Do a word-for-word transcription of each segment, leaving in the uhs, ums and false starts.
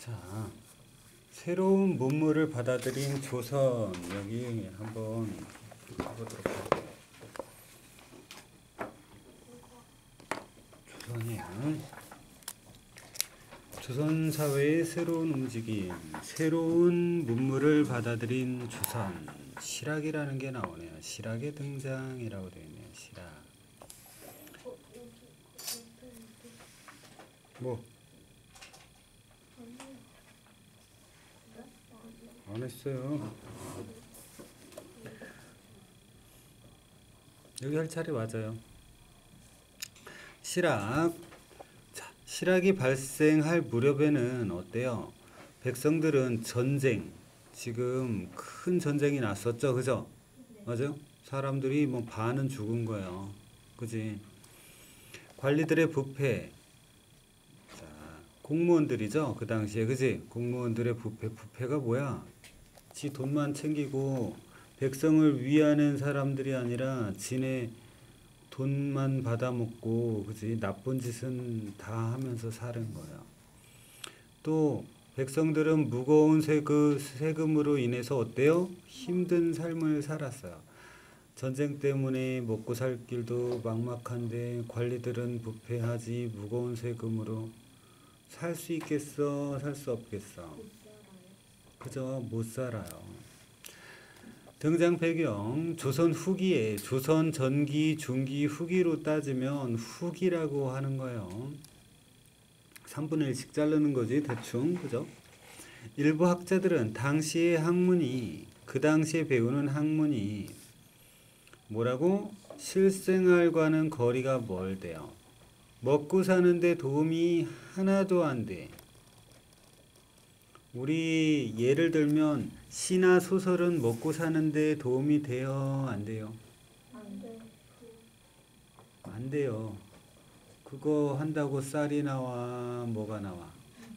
자, 새로운 문물을 받아들인 조선, 여기 한번 가보도록 할게요. 조선이에요. 조선 사회의 새로운 움직임, 새로운 문물을 받아들인 조선. 실학이라는 게 나오네요. 실학의 등장이라고 되어 있네요. 실학. 뭐? 안 했어요. 여기 할 차례 맞아요. 실학. 자, 실학이 발생할 무렵에는 어때요? 백성들은 전쟁, 지금 큰 전쟁이 났었죠, 그죠? 맞아요? 사람들이 뭐 반은 죽은 거예요. 그지? 관리들의 부패. 자, 공무원들이죠, 그 당시에, 그지? 공무원들의 부패. 부패가 뭐야? 지 돈만 챙기고 백성을 위하는 사람들이 아니라 지네 돈만 받아먹고, 그지? 나쁜 짓은 다 하면서 사는 거예요. 또 백성들은 무거운 세금, 세금으로 인해서 어때요? 힘든 삶을 살았어요. 전쟁 때문에 먹고 살 길도 막막한데 관리들은 부패하지 무거운 세금으로 살 수 있겠어? 살 수 없겠어? 그죠? 못 살아요. 등장 배경, 조선 후기에, 조선 전기, 중기, 후기로 따지면 후기라고 하는 거예요. 삼분의 일씩 자르는 거지, 대충. 그죠? 일부 학자들은 당시의 학문이, 그 당시에 배우는 학문이 뭐라고? 실생활과는 거리가 멀대요. 먹고 사는데 도움이 하나도 안 돼. 우리 예를 들면 시나 소설은 먹고 사는데 도움이 돼요? 안 돼요? 안 돼. 안 돼요. 그거 한다고 쌀이 나와, 뭐가 나와?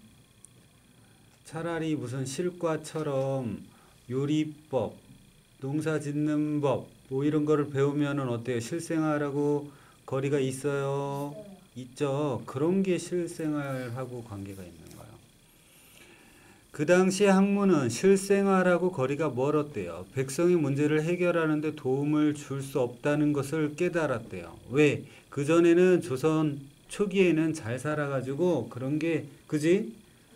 차라리 무슨 실과처럼 요리법, 농사 짓는 법, 뭐 이런 거를 배우면은 어때요? 실생활하고 거리가 있어요? 있어요. 있죠. 그런 게 실생활하고 관계가 있는 거예요. 그 당시 학문은 실생활하고 거리가 멀었대요. 백성의 문제를 해결하는데 도움을 줄 수 없다는 것을 깨달았대요. 왜? 그전에는 조선 초기에는 잘 살아가지고 그런 게, 그지?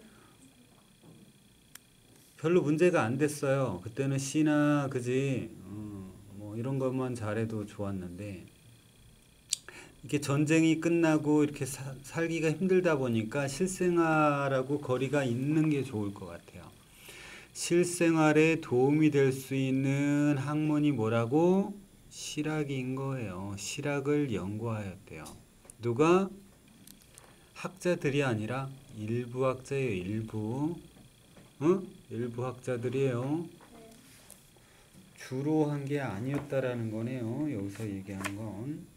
별로 문제가 안 됐어요. 그때는 시나, 그지? 어, 뭐 이런 것만 잘해도 좋았는데, 이렇게 전쟁이 끝나고 이렇게 사, 살기가 힘들다 보니까 실생활하고 거리가 있는 게 좋을 것 같아요. 실생활에 도움이 될 수 있는 학문이 뭐라고? 실학인 거예요. 실학을 연구하였대요. 누가? 학자들이 아니라 일부 학자예요. 일부. 어? 일부 학자들이에요. 주로 한 게 아니었다라는 거네요. 여기서 얘기하는 건.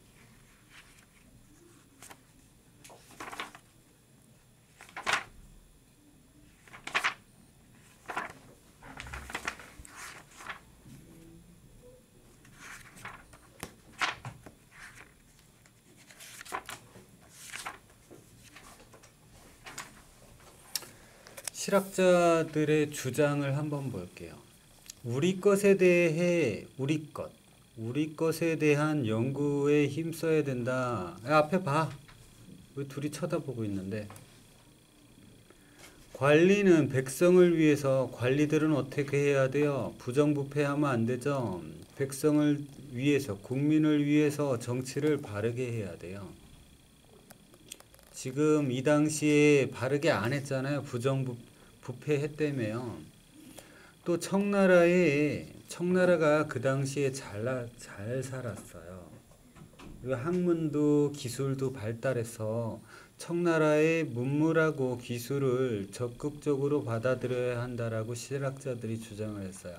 실학자들의 주장을 한번 볼게요. 우리 것에 대해 우리 것, 우리 것에 대한 연구에 힘써야 된다. 야, 앞에 봐. 왜 둘이 쳐다보고 있는데. 관리는 백성을 위해서, 관리들은 어떻게 해야 돼요? 부정부패하면 안 되죠. 백성을 위해서, 국민을 위해서 정치를 바르게 해야 돼요. 지금 이 당시에 바르게 안 했잖아요. 부정부패했다며요. 또 청나라에, 청나라가 그 당시에 잘, 잘 살았어요. 그리고 학문도 기술도 발달해서 청나라의 문물하고 기술을 적극적으로 받아들여야 한다라고 실학자들이 주장을 했어요.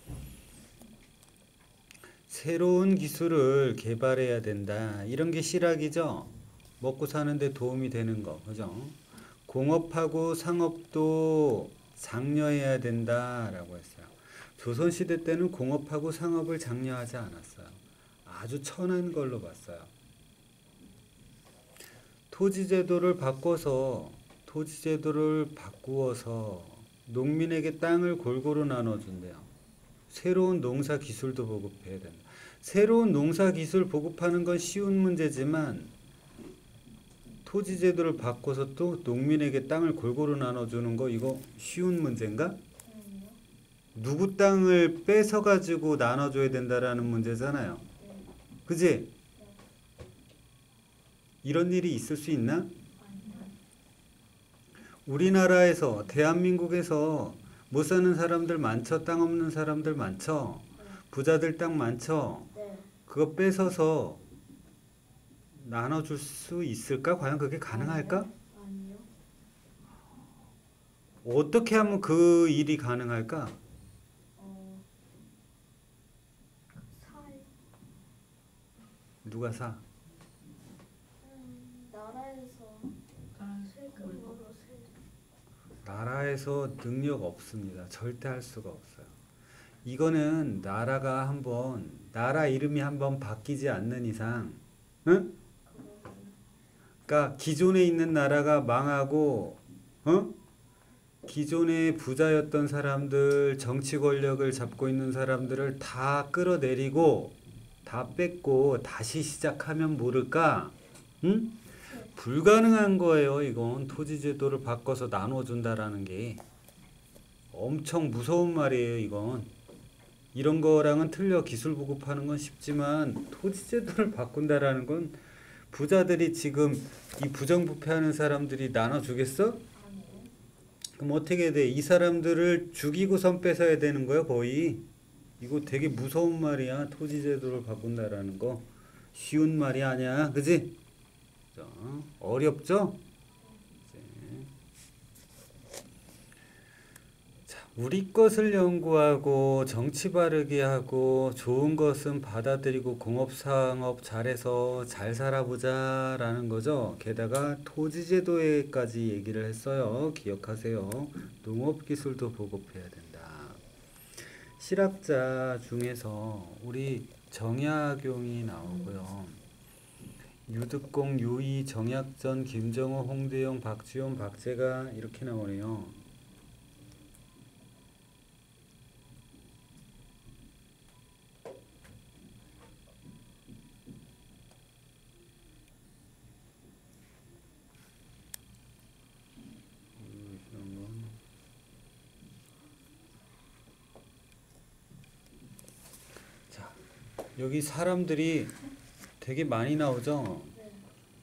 새로운 기술을 개발해야 된다. 이런 게 실학이죠. 먹고 사는데 도움이 되는 거, 그죠? 공업하고 상업도 장려해야 된다라고 했어요. 조선시대 때는 공업하고 상업을 장려하지 않았어요. 아주 천한 걸로 봤어요. 토지제도를 바꿔서 토지제도를 바꾸어서 농민에게 땅을 골고루 나눠준대요. 새로운 농사 기술도 보급해야 된다. 새로운 농사 기술 보급하는 건 쉬운 문제지만 토지제도를 바꿔서 또 농민에게 땅을 골고루 나눠주는 거 이거 쉬운 문제인가? 누구 땅을 뺏어가지고 나눠줘야 된다라는 문제잖아요. 그지? 이런 일이 있을 수 있나? 우리나라에서 대한민국에서 못 사는 사람들 많죠? 땅 없는 사람들 많죠? 부자들 땅 많죠? 그거 뺏어서 나눠줄 수 있을까? 과연 그게 가능할까? 아니요. 어떻게 하면 그 일이 가능할까? 어, 살. 누가 사? 음, 나라에서 세금으로 세. 나라에서 능력 없습니다. 절대 할 수가 없어요. 이거는 나라가 한번 나라 이름이 한번 바뀌지 않는 이상, 응? 그러니까 기존에 있는 나라가 망하고, 어? 기존에 부자였던 사람들, 정치 권력을 잡고 있는 사람들을 다 끌어내리고 다 뺏고 다시 시작하면 모를까? 응? 불가능한 거예요. 이건 토지제도를 바꿔서 나눠준다라는 게 엄청 무서운 말이에요. 이건 이런 거랑은 틀려. 기술 보급하는 건 쉽지만 토지제도를 바꾼다라는 건 부자들이 지금 이 부정부패하는 사람들이 나눠주겠어? 그럼 어떻게 돼? 이 사람들을 죽이고선 뺏어야 되는 거야 거의. 이거 되게 무서운 말이야. 토지제도를 바꾼다라는 거 쉬운 말이 아니야. 그지? 어렵죠? 자, 우리 것을 연구하고 정치 바르게 하고 좋은 것은 받아들이고 공업상업 잘해서 잘 살아보자 라는 거죠. 게다가 토지제도에까지 얘기를 했어요. 기억하세요. 농업기술도 보급해야 된다. 실학자 중에서 우리 정약용이 나오고요. 유득공, 유이, 정약전, 김정호, 홍대영, 박지원, 박재가 이렇게 나오네요. 자, 여기 사람들이 되게 많이 나오죠? 네.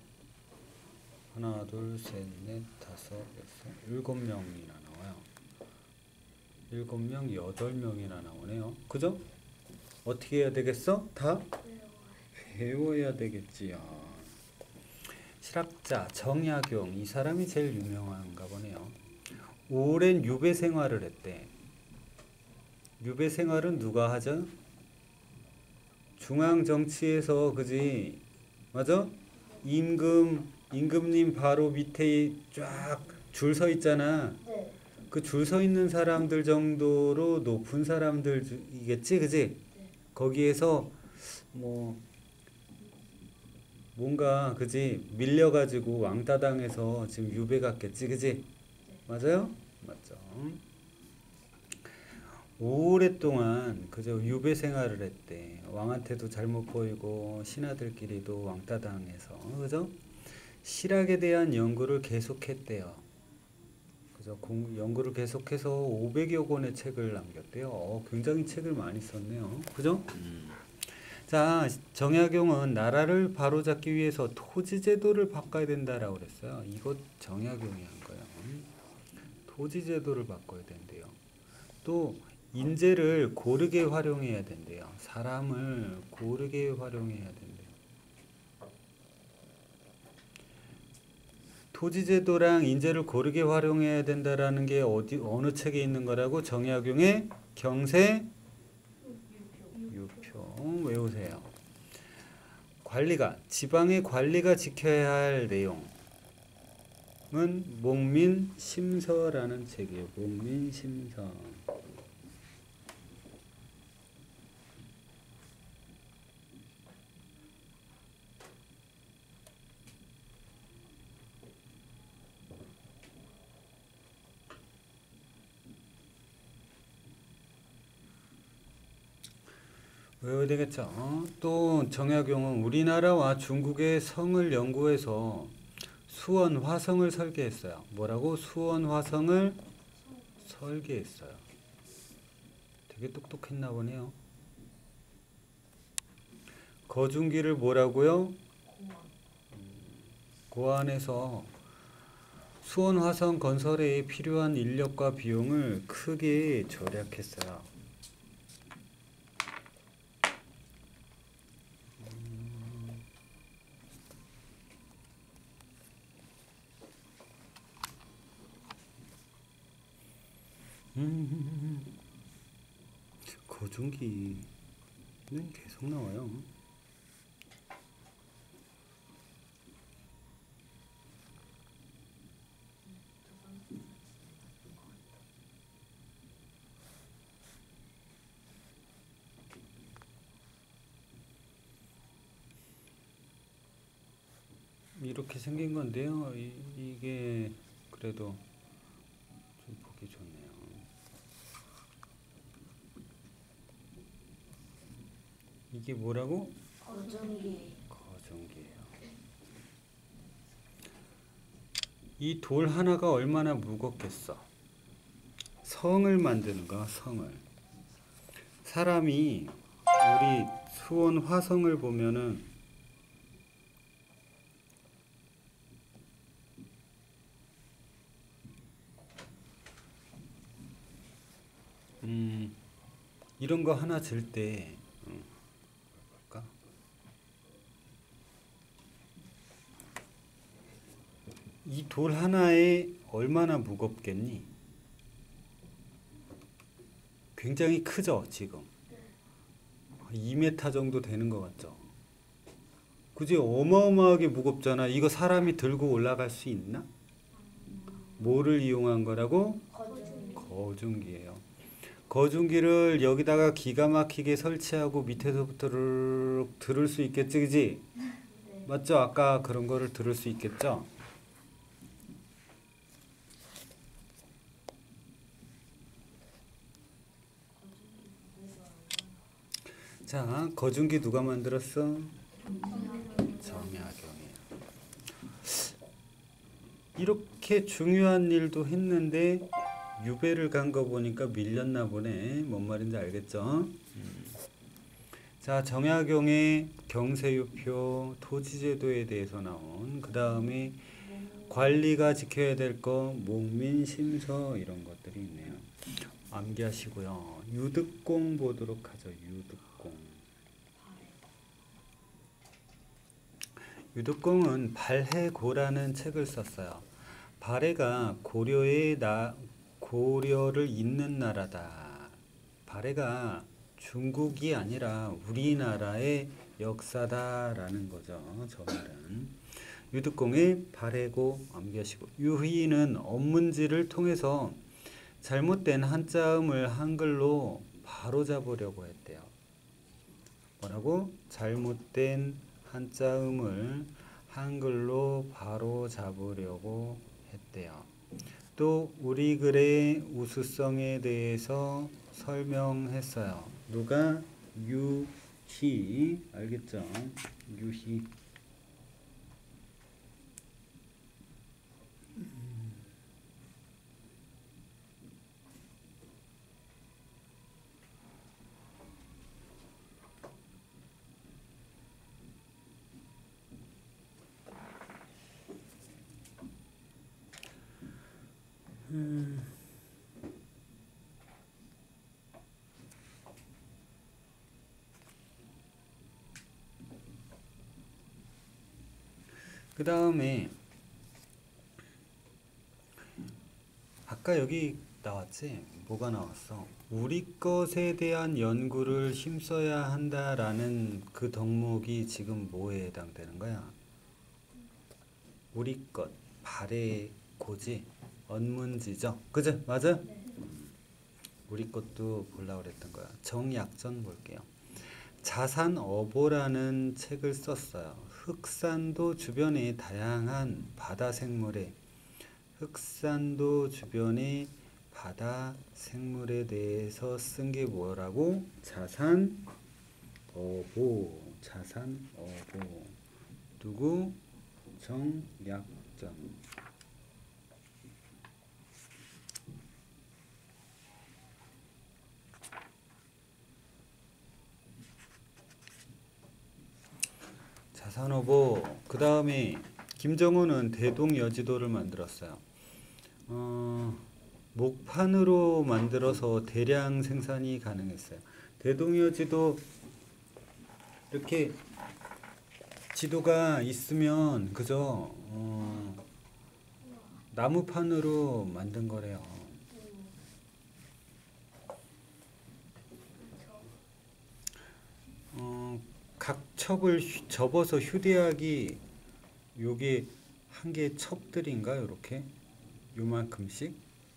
하나, 둘, 셋, 넷, 다섯, 여섯, 일곱 명이나 나와요. 일곱 명, 여덟 명이나 나오네요. 그죠? 어떻게 해야 되겠어? 다? 배워야 되겠지요. 실학자, 정약용, 이 사람이 제일 유명한가 보네요. 오랜 유배 생활을 했대. 유배 생활은 누가 하죠? 중앙 정치에서, 그지? 맞아? 임금, 임금님 바로 밑에 쫙 줄 서 있잖아. 네. 그 줄 서 있는 사람들 정도로 높은 사람들이겠지, 그지? 네. 거기에서 뭐 뭔가, 그지? 밀려가지고 왕따 당해서 지금 유배 갔겠지, 그지? 네. 맞아요? 맞죠. 오랫동안 그저 유배 생활을 했대. 왕한테도 잘못 보이고 신하들끼리도 왕따 당해서, 그죠? 실학에 대한 연구를 계속했대요. 그죠? 공, 연구를 계속해서 오백여 권의 책을 남겼대요. 어, 굉장히 책을 많이 썼네요. 그죠? 음. 자, 정약용은 나라를 바로잡기 위해서 토지제도를 바꿔야 된다라고 그랬어요. 이거 정약용이 한 거예요. 토지제도를 바꿔야 된대요. 또 인재를 고르게 활용해야 된대요. 사람을 고르게 활용해야 된대요. 토지제도랑 인재를 고르게 활용해야 된다라는 게 어디 어느 책에 있는 거라고? 정약용의 경세 유표 외우세요. 관리가 지방의 관리가 지켜야 할 내용은 목민심서라는 책이에요. 목민심서. 외워야 되겠죠. 어? 또 정약용은 우리나라와 중국의 성을 연구해서 수원 화성을 설계했어요. 뭐라고? 수원 화성을 설계했어요. 되게 똑똑했나 보네요. 거중기를 뭐라고요? 고안해서 수원 화성 건설에 필요한 인력과 비용을 크게 절약했어요. 음, 거중기는 계속 나와요. 이렇게 생긴 건데요. 이, 이게 그래도 좀 보기 좋네요. 이게 뭐라고? 거중기. 거중기예요. 이 돌 하나가 얼마나 무겁겠어. 성을 만드는 거야, 성을. 사람이 우리 수원 화성을 보면은 음, 이런 거 하나 질 때, 음, 볼까? 이 돌 하나에 얼마나 무겁겠니? 굉장히 크죠, 지금. 이 미터 정도 되는 것 같죠? 그지? 어마어마하게 무겁잖아. 이거 사람이 들고 올라갈 수 있나? 뭐를 이용한 거라고? 거중기. 거중기예요. 거중기를 여기다가 기가 막히게 설치하고 밑에서부터 르륵 들을 수 있겠지, 그지? 네. 맞죠? 아까 그런 거를 들을 수 있겠죠? 자, 거중기 누가 만들었어? 정약용이에요. 이렇게 중요한 일도 했는데 유배를 간 거 보니까 밀렸나 보네. 뭔 말인지 알겠죠? 음. 자, 정약용의 경세유표 토지제도에 대해서 나온 그 다음에 관리가 지켜야 될 거 목민심서 이런 것들이 있네요. 암기하시고요. 유득공 보도록 하죠. 유득공. 유득공은 발해고라는 책을 썼어요. 발해가 고려의 나 고려를 잇는 나라다. 발해가 중국이 아니라 우리나라의 역사다라는 거죠. 저 말은. 유득공의 발해고 암기하시고 유희는 업문지를 통해서 잘못된 한자음을 한글로 바로잡으려고 했대요. 뭐라고? 잘못된 한자음을 한글로 바로잡으려고 했대요. 또 우리 글의 우수성에 대해서 설명했어요. 누가? 유희. 알겠죠? 유희. 음. 그 다음에 아까 여기 나왔지? 뭐가 나왔어? 우리 것에 대한 연구를 힘써야 한다라는 그 덕목이 지금 뭐에 해당되는 거야? 우리 것, 발의 고지, 언문지죠? 그죠? 맞아? 네. 우리 것도 보려고 그랬던 거야. 정약전 볼게요. 자산어보라는 책을 썼어요. 흑산도 주변의 다양한 바다 생물에 흑산도 주변의 바다 생물에 대해서 쓴 게 뭐라고? 자산 어보 자산 어보 누구 정약전 자산어보. 그 다음에 김정은은 대동여지도를 만들었어요. 어, 목판으로 만들어서 대량 생산이 가능했어요. 대동여지도 이렇게 지도가 있으면 그저 어, 나무판으로 만든 거래요. 어, 각 첩을 휴- 접어서 휴대하기 요게 한 개 첩들인가 요렇게 요만큼씩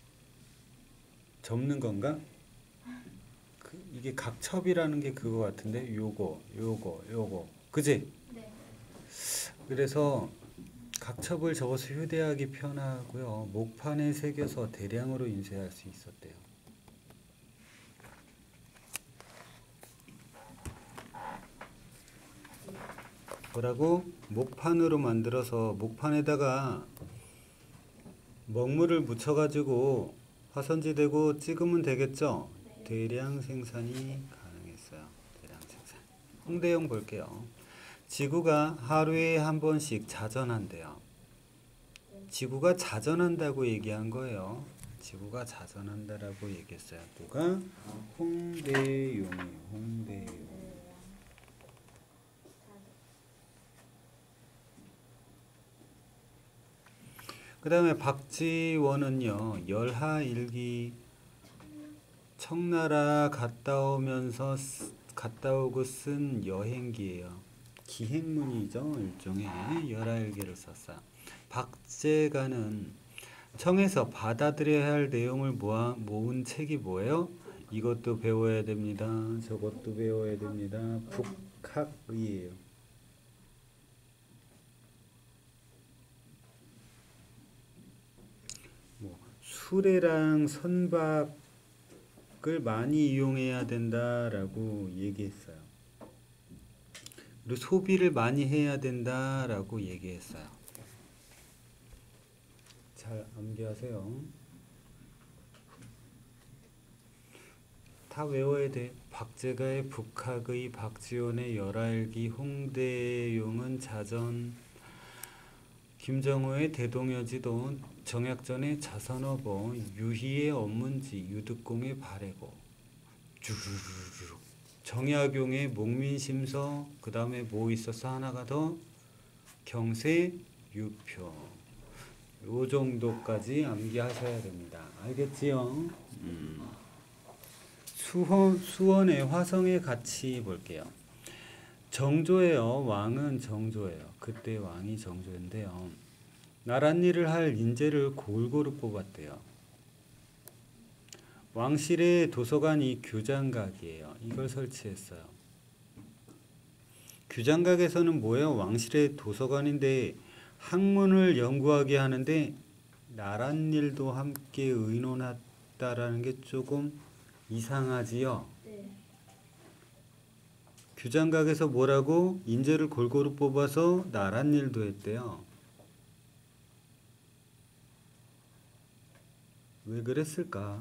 접는 건가? 그, 이게 각 첩이라는 게 그거 같은데 요거 요거 요거 그지? 네. 그래서 각 첩을 접어서 휴대하기 편하고요. 목판에 새겨서 대량으로 인쇄할 수 있었대요. 뭐라고? 목판으로 만들어서 목판에다가 먹물을 묻혀가지고 화선지 대고 찍으면 되겠죠? 네. 대량 생산이 가능했어요. 대량 생산. 홍대용 볼게요. 지구가 하루에 한 번씩 자전한대요. 지구가 자전한다고 얘기한 거예요. 지구가 자전한다라고 얘기했어요. 누가? 홍대용이 홍대용. 그 다음에 박지원은요, 열하일기 청나라 갔다 오면서 쓰- 갔다 오고 쓴 여행기예요. 기행문이죠. 일종의 열하일기를 썼어요. 박제가는 청에서 받아들여야 할 내용을 모아, 모은 책이 뭐예요? 이것도 배워야 됩니다. 저것도 배워야 됩니다. 북학의예요. 뭐 수레랑 선박을 많이 이용해야 된다라고 얘기했어요. 그리고 소비를 많이 해야 된다라고 얘기했어요. 잘 암기하세요. 다 외워야 돼. 박제가의 북학의, 박지원의 열하일기, 홍대용은 자전, 김정호의 대동여지도, 정약전의 자선어보, 유희의 업문지, 유득공의 발해고, 주르르르. 정약용의 목민심서, 그 다음에 뭐 있었어? 하나가 더 경세 유표. 요 정도까지 암기하셔야 됩니다. 알겠지요? 음. 수원, 수원의 화성의 가치 볼게요. 정조예요. 왕은 정조예요. 그때 왕이 정조인데요. 나랏일을 할 인재를 골고루 뽑았대요. 왕실의 도서관이 규장각이에요. 이걸 설치했어요. 규장각에서는 뭐예요? 왕실의 도서관인데 학문을 연구하게 하는데 나랏일도 함께 의논했다라는 게 조금 이상하지요. 네. 규장각에서 뭐라고? 인재를 골고루 뽑아서 나랏일도 했대요. 왜 그랬을까?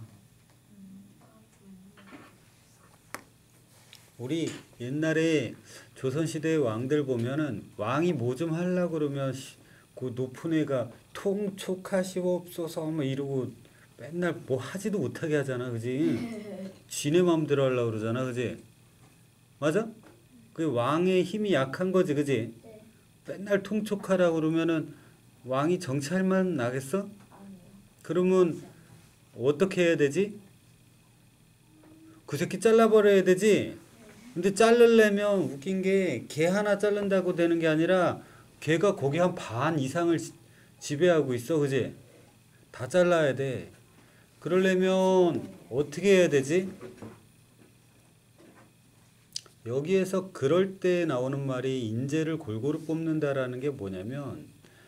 우리 옛날에 조선시대 왕들 보면은 왕이 뭐 좀 하려고 그러면 시- 그 높은 애가 통촉하시옵소서 뭐 이러고 맨날 뭐 하지도 못하게 하잖아. 그지? 지네 맘대로 하려고 그러잖아. 그지? 맞아? 그 왕의 힘이 약한 거지. 그지? 네. 맨날 통촉하라고 그러면은 왕이 정치할 만 나겠어? 아니요. 그러면 어떻게 해야 되지? 그 새끼 잘라버려야 되지? 근데 자르려면 웃긴 게 개 하나 자른다고 되는 게 아니라 개가 거기 한 반 이상을 지- 지배하고 있어. 그지? 다 잘라야 돼. 그러려면 어떻게 해야 되지? 여기에서 그럴 때 나오는 말이 인재를 골고루 뽑는다라는 게 뭐냐면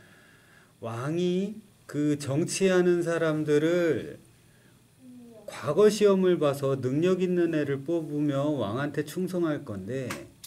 왕이 그 정치하는 사람들을 과거 시험을 봐서 능력 있는 애를 뽑으면 왕한테 충성할 건데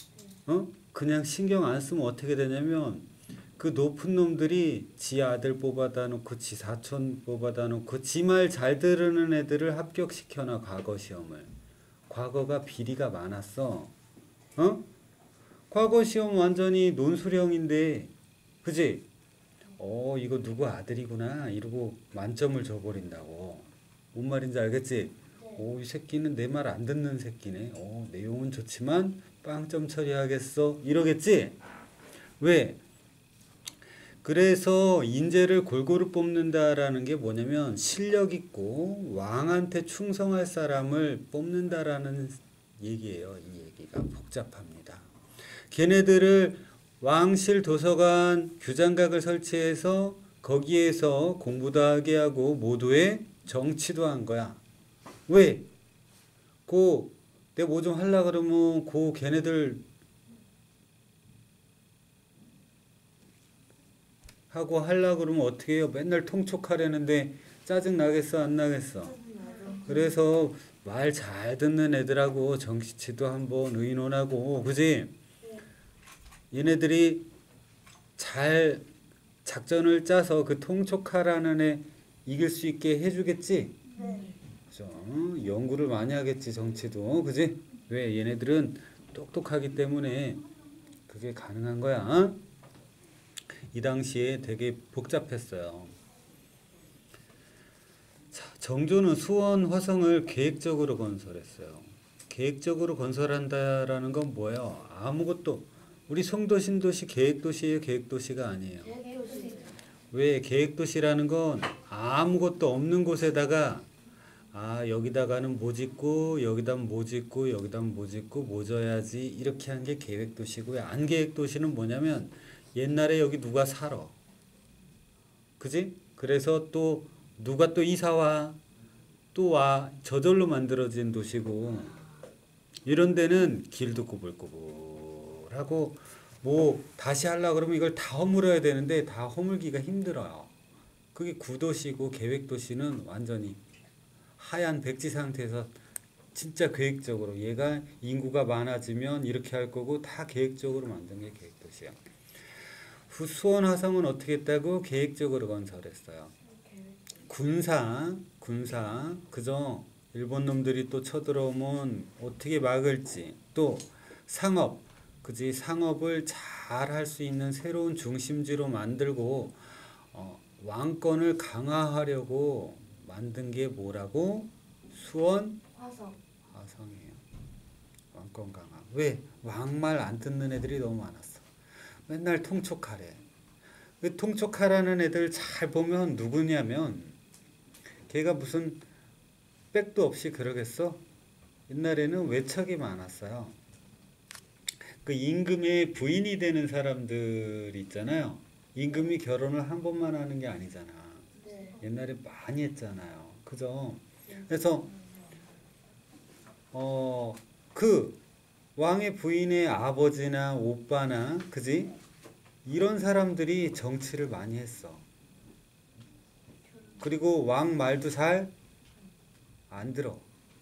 어? 그냥 신경 안 쓰면 어떻게 되냐면 그 높은 놈들이 지 아들 뽑아다 놓고 지 사촌 뽑아다 놓고 지 말 잘 들으는 애들을 합격시켜놔 과거 시험을. 과거가 비리가 많았어. 어? 과거 시험 완전히 논술형인데 그지? 어 이거 누구 아들이구나 이러고 만점을 줘버린다고. 뭔 말인지 알겠지? 오, 이 새끼는 내 말 안 듣는 새끼네. 어, 내용은 좋지만 빵점 처리하겠어. 이러겠지? 왜? 그래서 인재를 골고루 뽑는다라는 게 뭐냐면 실력 있고 왕한테 충성할 사람을 뽑는다라는 얘기예요. 이 얘기가 복잡합니다. 걔네들을 왕실 도서관 규장각을 설치해서 거기에서 공부도 하게 하고 모두의 정치도 한 거야. 왜? 고 내가 뭐 좀 하려 그러면 고 걔네들 하고 하려 그러면 어떻게 해요? 맨날 통촉하려는데 짜증 나겠어 안 나겠어? 그래서 말 잘 듣는 애들하고 정치치도 한번 의논하고 그지? 얘네들이 잘 작전을 짜서 그 통촉하라는 애 이길 수 있게 해주겠지? 네. 그죠? 연구를 많이 하겠지 정치도 그지? 왜? 얘네들은 똑똑하기 때문에 그게 가능한 거야. 이 당시에 되게 복잡했어요. 자, 정조는 수원 화성을 계획적으로 건설했어요. 계획적으로 건설한다라는 건 뭐예요? 아무것도 우리 송도 신도시 계획도시예요, 계획도시가 아니에요. 계획도시. 왜? 계획도시라는 건 아무것도 없는 곳에다가 아 여기다가는 뭐 짓고 여기다 뭐 짓고 여기다 뭐 짓고 뭐 져야지 이렇게 한 게 계획도시고요. 안 계획도시는 뭐냐면 옛날에 여기 누가 살아. 그지? 그래서 또 누가 또 이사와 또 와 저절로 만들어진 도시고 이런 데는 길도 꼬불꼬불하고 뭐 다시 하려고 그러면 이걸 다 허물어야 되는데 다 허물기가 힘들어요. 그게 구도시고 계획도시는 완전히 하얀 백지 상태에서 진짜 계획적으로 얘가 인구가 많아지면 이렇게 할 거고 다 계획적으로 만든 게 계획도시야. 수원 화성은 어떻게 했다고? 계획적으로 건설했어요. 군사, 군사, 그죠? 일본 놈들이 또 쳐들어오면 어떻게 막을지, 또 상업, 그지? 상업을 잘 할 수 있는 새로운 중심지로 만들고 어, 왕권을 강화하려고 만든 게 뭐라고? 수원 화성. 화성이에요. 왕권 강화. 왜? 왕말 안 듣는 애들이 너무 많았어. 맨날 통촉하래. 그 통촉하라는 애들 잘 보면 누구냐면 걔가 무슨 백도 없이 그러겠어? 옛날에는 외척이 많았어요. 그 임금의 부인이 되는 사람들 있잖아요. 임금이 결혼을 한 번만 하는 게 아니잖아. 네. 옛날에 많이 했잖아요. 그죠? 그래서 어, 그 왕의 부인의 아버지나 오빠나 그지? 이런 사람들이 정치를 많이 했어. 그리고 왕 말도 잘 안 들어.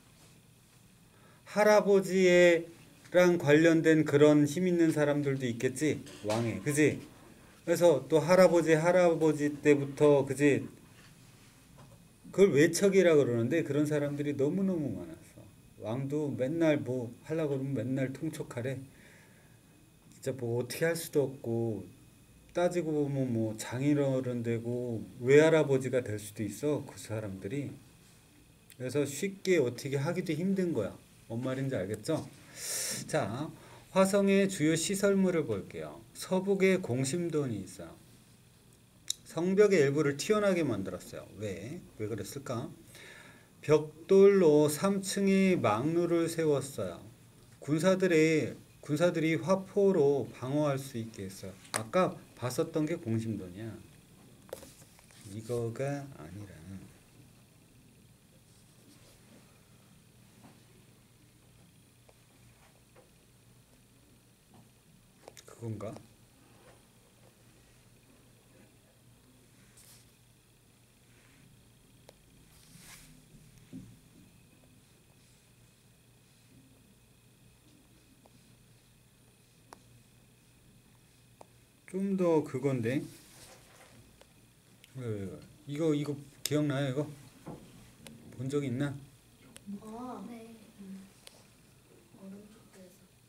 할아버지랑 관련된 그런 힘 있는 사람들도 있겠지. 왕에. 그지? 그래서 또 할아버지 할아버지 때부터 그지? 그걸 외척이라 그러는데 그런 사람들이 너무너무 많았어. 왕도 맨날 뭐 하려고 그러면 맨날 통촉하래. 진짜 뭐 어떻게 할 수도 없고 따지고 보면 뭐 장인어른 되고 외할아버지가 될 수도 있어. 그 사람들이. 그래서 쉽게 어떻게 하기도 힘든 거야. 뭔 말인지 알겠죠? 자, 화성의 주요 시설물을 볼게요. 서북에 공심돈이 있어요. 성벽의 일부를 튀어나게 만들었어요. 왜? 왜 그랬을까? 벽돌로 삼 층의 망루를 세웠어요. 군사들의 군사들이 화포로 방어할 수 있게 했어요. 아까 봤었던 게 공심돈이야. 이거가 아니라 그건가? 좀 더 그건데. 왜, 왜, 왜. 이거 이거 기억나요? 이거 본 적 있나? 아, 네. 오른쪽에서.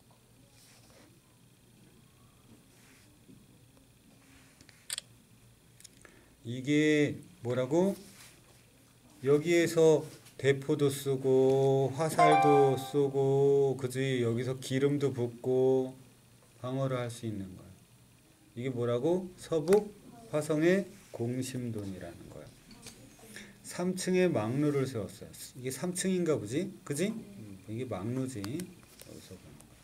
이게 뭐라고? 여기에서 대포도 쓰고 화살도 쏘고 그지? 여기서 기름도 붓고 방어를 할 수 있는 거야. 이게 뭐라고? 서북 화성의 공심돈이라는 거야. 삼 층에 망루를 세웠어요. 이게 삼 층인가 보지? 그지? 음, 이게 망루지. 여기서 보는 거야.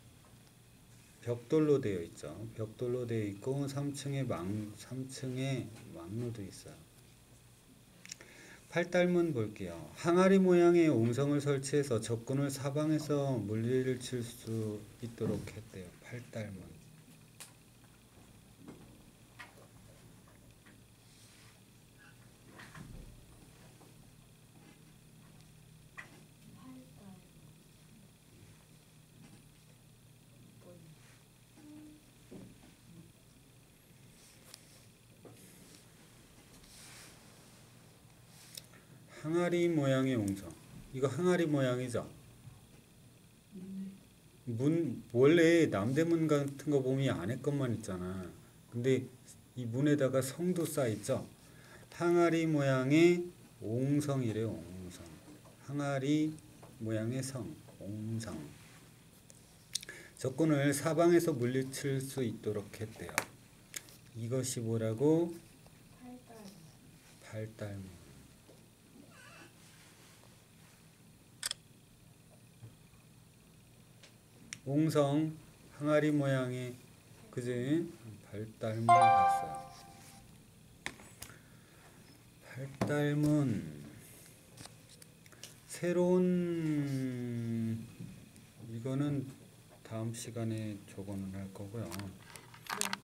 벽돌로 되어 있죠. 벽돌로 되어 있고 삼 층에 망, 삼 층에 망루도 있어요. 팔달문 볼게요. 항아리 모양의 옹성을 설치해서 적군을 사방에서 물리를 칠 수 있도록 했대요. 팔달문. 항아리 모양의 옹성. 이거 항아리 모양이죠? 문, 원래 남대문 같은 거 보면 안에 것만 있잖아. 근데 이 문에다가 성도 쌓여있죠? 항아리 모양의 옹성이래요, 옹성. 항아리 모양의 성, 옹성. 적군을 사방에서 물리칠 수 있도록 했대요. 이것이 뭐라고? 팔달. 팔달문. 옹성 항아리 모양의 그지? 팔달문 봤어요. 팔달문 새로운 이거는 다음 시간에 적어는 할 거고요.